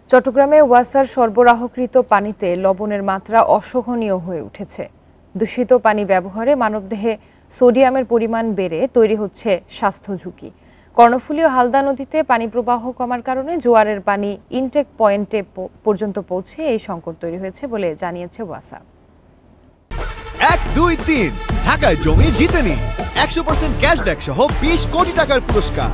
চট্টগ্রামে ওয়াসার সরবরাহকৃত পানিতে লবণের মাত্রা অসহনীয় হয়ে উঠেছে। দূষিত পানি ব্যবহারে মানবদেহে সোডিয়ামের পরিমাণ বেড়ে তৈরি হচ্ছে স্বাস্থ্য ঝুঁকি। কর্ণফুলী ও হালদা নদীতে পানি প্রবাহ কমার কারণে জোয়ারের পানি ইনটেক পয়েন্টে পর্যন্ত পৌঁছে এই সংকট তৈরি হয়েছে বলে জানিয়েছে ওয়াসা। 1, 2, 3 ঢাকায় জমি জিতে নিন 100% ক্যাশব্যাক সহ 20 কোটি টাকার পুরস্কার।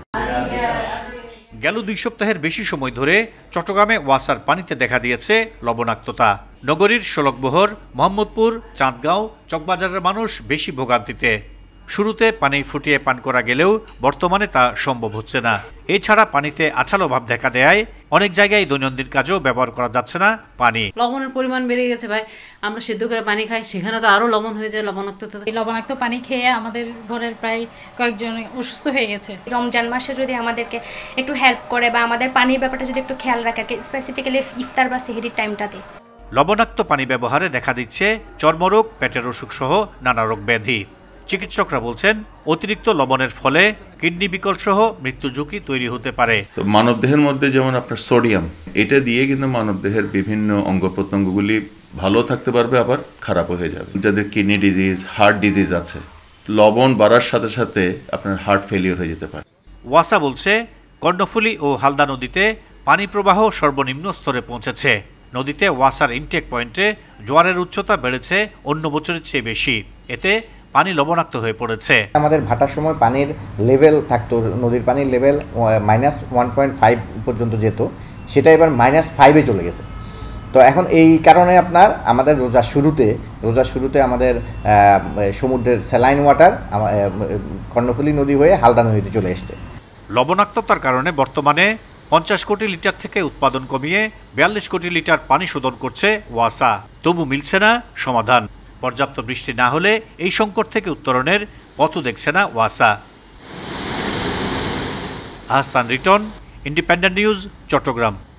গেল 2 সপ্তাহের বেশি সময় ধরে চট্টগ্রামে ওয়াসার পানিতে দেখা দিয়েছে লবণাক্ততা। নগরীর শোলকবহর, মোহাম্মদপুর, চাঁদগাঁও, চকবাজারের মানুষ বেশি ভোগান্তিতে। শুরুতে পানি ফুটিয়ে পান করা গেলেও বর্তমানে তা সম্ভব হচ্ছে না। এছাড়া পানিতে আঠালো ভাব দেখা দেয় অনেক জায়গায় দৈনন্দিন কাজেও ব্যবহার করা যাচ্ছে না পানি। লবণের পরিমাণ বেড়ে গেছে ভাই, আমরা সিদ্ধ করে পানি খাই, সেখানে তো আরো লবণ হয়ে যায়। লবণাক্ত পানি খেয়ে আমাদের ঘরের প্রায় কয়েকজন অসুস্থ হয়ে গেছে। রমজান মাসে যদি আমাদেরকে একটু হেল্প করে বা আমাদের পানির ব্যাপারটা যদি একটু খেয়াল রাখে, স্পেসিফিক্যালি ইফতার বা সেহরির টাইমটাতে। লবণাক্ত পানি ব্যবহারে দেখা দিচ্ছে চর্মরোগ, পেটের অসুখ সহ নানা রোগ ব্যাধি। চিকিৎসকরা বলছেন অতিরিক্ত লবণের ফলে কিডনি বিকল সহ মৃত্যু ঝুঁকি তৈরি হতে পারে। তো মানবদেহের মধ্যে যেমন আপনার সোডিয়াম, এটা দিয়ে কিন্তু মানবদেহের বিভিন্ন অঙ্গ প্রত্যঙ্গগুলি ভালো থাকতে পারবে, আবার খারাপ হয়ে যাবে। যাদের কিডনি ডিজিজ, হার্ট ডিজিজ আছে, লবণ বাড়ার সাথে সাথে আপনার হার্ট ফেলিওর হয়ে যেতে পারে। ওয়াসা বলছে কর্ণফুলী ও হালদা নদীতে পানি প্রবাহ সর্বনিম্ন স্তরে পৌঁছেছে। নদীতে ওয়াসার ইনটেক পয়েন্টে জোয়ারের উচ্চতা বেড়েছে অন্য বছরের চেয়ে বেশি। এতে পানি লবণাক্ত হয়ে পড়েছে। আমাদের ভাটার সময় পানির লেভেল থাকতো, নদীর পানির লেভেল -1.5 পর্যন্ত যেত, সেটা এবার -5-এ চলে গেছে। তো এখন এই কারণে আমাদের রোজার শুরুতে আমাদের সমুদ্রের স্যালাইন ওয়াটার কর্ণফুলী নদী হয়ে হালদা নদীতে চলে এসছে। লবণাক্ততার কারণে বর্তমানে 50 কোটি লিটার থেকে উৎপাদন কমিয়ে 42 কোটি লিটার পানি শোধন করছে ওয়াসা। তবু মিলছে না সমাধান। পর্যাপ্ত বৃষ্টি না হলে এই সংকট থেকে উত্তরণের পথ দেখছে না ওয়াসা। Ahsan Riton, Independent News, Chittagong.